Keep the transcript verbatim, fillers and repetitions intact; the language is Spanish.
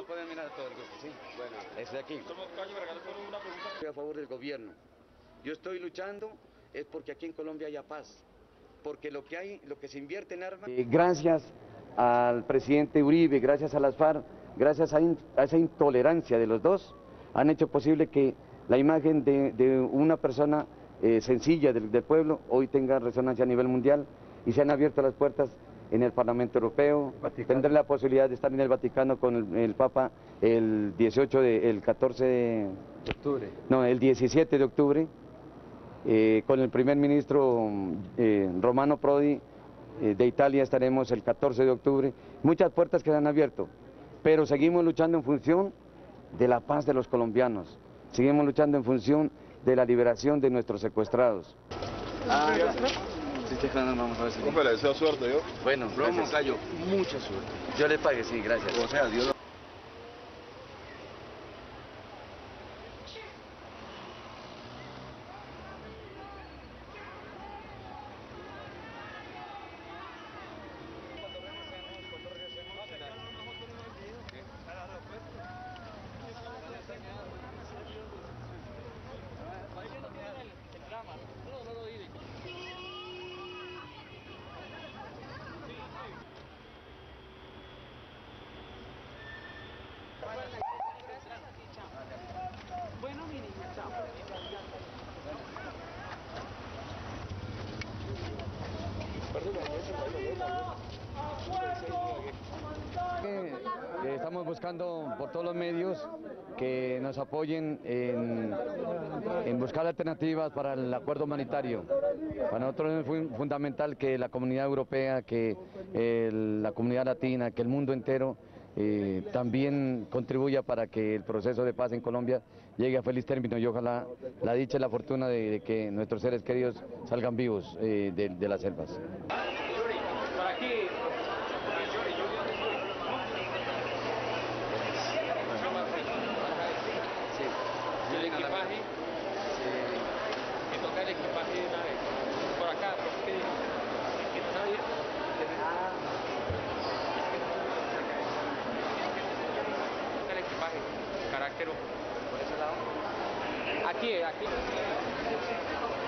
la pueden mirar todo el grupo, sí. Bueno, es de aquí. Estoy a favor del gobierno. Yo estoy luchando es porque aquí en Colombia haya paz, porque lo que hay, lo que se invierte en armas... Eh, gracias al presidente Uribe, gracias a las FARC, gracias a, in, a esa intolerancia de los dos, han hecho posible que la imagen de, de una persona eh, sencilla del, del pueblo hoy tenga resonancia a nivel mundial y se han abierto las puertas en el Parlamento Europeo. Tendré la posibilidad de estar en el Vaticano con el, el Papa el dieciocho de, el catorce de octubre, no, el diecisiete de octubre, eh, con el primer ministro eh, Romano Prodi eh, de Italia estaremos el catorce de octubre. Muchas puertas que se han abierto, pero seguimos luchando en función de la paz de los colombianos, seguimos luchando en función de la liberación de nuestros secuestrados. Ah, vamos a ver si... Compa, le deseo suerte, ¿yo? Bueno, gracias, Cayo. Mucha suerte. Yo le pague, sí, gracias. O sea, Dios lo... Bueno, mi niña, chao. Eh, estamos buscando por todos los medios que nos apoyen en, en buscar alternativas para el acuerdo humanitario. Para nosotros es fun- fundamental que la comunidad europea, que el- la comunidad latina, que el mundo entero eh, también contribuya para que el proceso de paz en Colombia llegue a feliz término y ojalá la dicha y la fortuna de, de que nuestros seres queridos salgan vivos eh, de, de las selvas. Por aquí. El equipaje. Y tocar el equipaje de una vez. Por acá, porque que no sabía. Tocar el equipaje. Carácter. Por ese lado. Aquí, aquí.